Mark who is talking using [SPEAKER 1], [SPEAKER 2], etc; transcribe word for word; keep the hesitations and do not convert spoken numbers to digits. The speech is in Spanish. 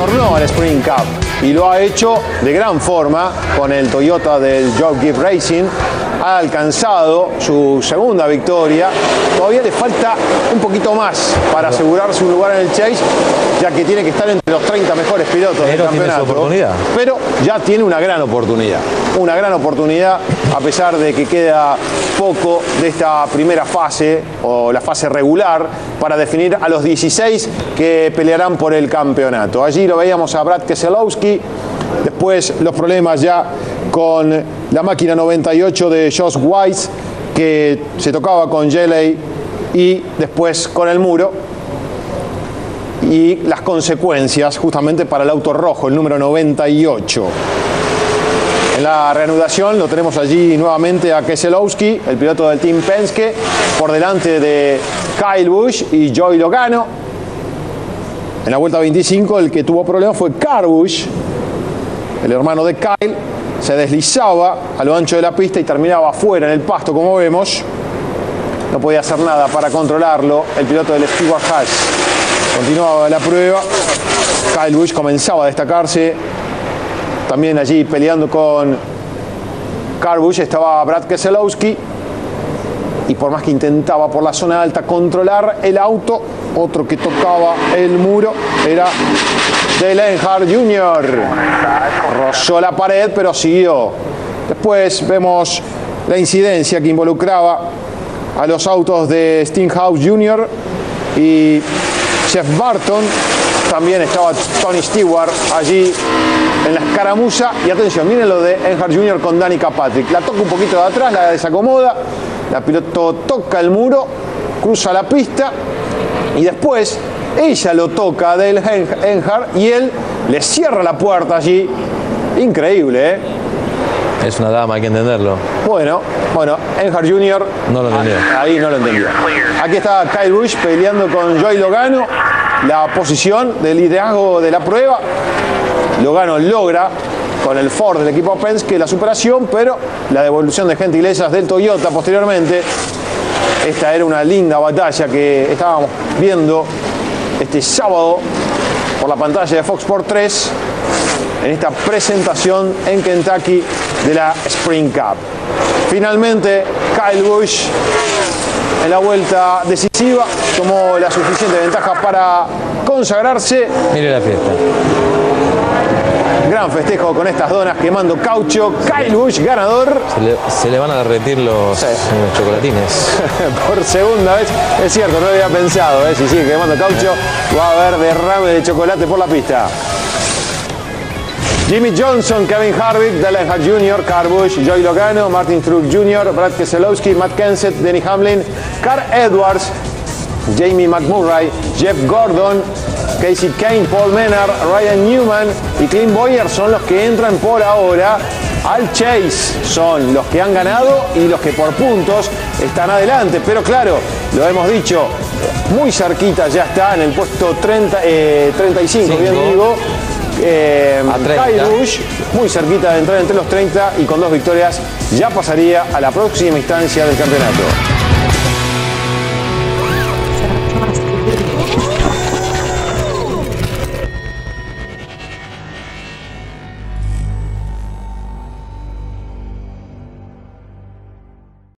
[SPEAKER 1] retornó al Sprint Cup y lo ha hecho de gran forma con el Toyota del Joe Gibbs Racing. Ha alcanzado su segunda victoria. Todavía le falta un poquito más para asegurarse un lugar en el Chase, ya que tiene que estar entre los treinta mejores pilotos
[SPEAKER 2] Pero
[SPEAKER 1] del campeonato.
[SPEAKER 2] tiene su oportunidad.
[SPEAKER 1] Pero ya tiene una gran oportunidad. Una gran oportunidad, a pesar de que queda poco de esta primera fase, o la fase regular, para definir a los dieciséis que pelearán por el campeonato. Allí lo veíamos a Brad Keselowski. Después los problemas ya con la máquina noventa y ocho de Josh Wise, que se tocaba con Yeley y después con el muro. Y las consecuencias justamente para el auto rojo, el número noventa y ocho. En la reanudación lo tenemos allí nuevamente a Keselowski, el piloto del Team Penske, por delante de Kyle Busch y Joey Logano. En la vuelta veinticinco el que tuvo problemas fue Kurt Busch, el hermano de Kyle. Se deslizaba a lo ancho de la pista y terminaba afuera en el pasto, como vemos. No podía hacer nada para controlarlo el piloto del Stewart Haas. Continuaba la prueba. Kyle Busch comenzaba a destacarse. También allí peleando con Kurt Busch estaba Brad Keselowski. Y por más que intentaba por la zona alta controlar el auto, otro que tocaba el muro era Dale Earnhardt junior Rozó la pared, pero siguió. Después vemos la incidencia que involucraba a los autos de Stenhouse junior y Jeff Burton. También estaba Tony Stewart allí en la escaramuza. Y atención, miren lo de Earnhardt junior con Danica Patrick. La toca un poquito de atrás, la desacomoda. La piloto toca el muro, cruza la pista y después ella lo toca a Dale Earnhardt y él le cierra la puerta allí. Increíble, ¿eh?
[SPEAKER 2] Es una dama, hay que entenderlo.
[SPEAKER 1] Bueno, bueno, Earnhardt junior
[SPEAKER 2] No lo entendió.
[SPEAKER 1] Ahí no lo entendió. Aquí está Kyle Busch peleando con Joey Logano la posición de liderazgo de la prueba. Logano logra con el Ford del equipo Penske la superación, pero la devolución de gentilezas del Toyota posteriormente. Esta era una linda batalla que estábamos viendo este sábado por la pantalla de Fox Sports tres en esta presentación en Kentucky de la Sprint Cup. Finalmente Kyle Busch en la vuelta decisiva tomó la suficiente ventaja para consagrarse.
[SPEAKER 2] Mire la fiesta.
[SPEAKER 1] Gran festejo con estas donas quemando caucho. Kyle Busch ganador.
[SPEAKER 2] Se le, se le van a derretir los,
[SPEAKER 1] Sí.
[SPEAKER 2] los chocolatines.
[SPEAKER 1] Por segunda vez. Es cierto, no lo había pensado. ¿eh? Si sigue quemando caucho, va a haber derrame de chocolate por la pista. Jimmy Johnson, Kevin Harvick, Dale Earnhardt junior, Kurt Busch, Joey Logano, Martin Truex junior, Brad Keselowski, Matt Kenseth, Denny Hamlin, Carl Edwards, Jamie McMurray, Jeff Gordon, Casey Kane, Paul Menard, Ryan Newman y Clint Bowyer son los que entran por ahora al Chase. Son los que han ganado y los que por puntos están adelante. Pero claro, lo hemos dicho, muy cerquita ya está en el puesto treinta, eh, treinta y cinco, bien digo. Eh, Kyle Busch, muy cerquita de entrar entre los treinta y con dos victorias ya pasaría a la próxima instancia del campeonato.